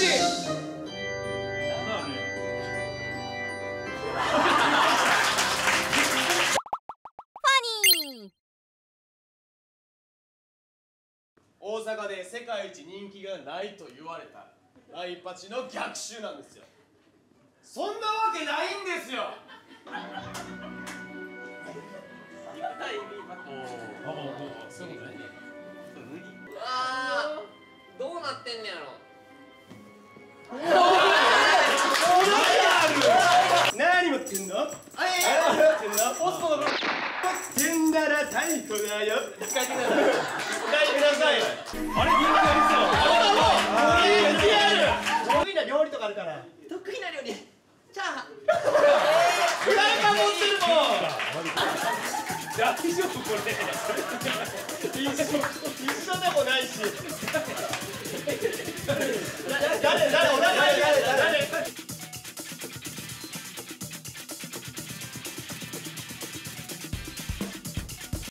大阪で世界一人気がないと言われたライパチの逆襲なんですよ。そんなわけないんですよ。 そうね。 ああ、どうなってんねやろ。 何持ってんの？何持ってんの？ポストの持ってんなら逮捕だよ。書いてください。書いてください。あれ人気ありそう。得意な料理とかあるから。 得意な料理。チャーハン。 フライパン持ってるもん。 大丈夫これ。 一緒でもないし。誰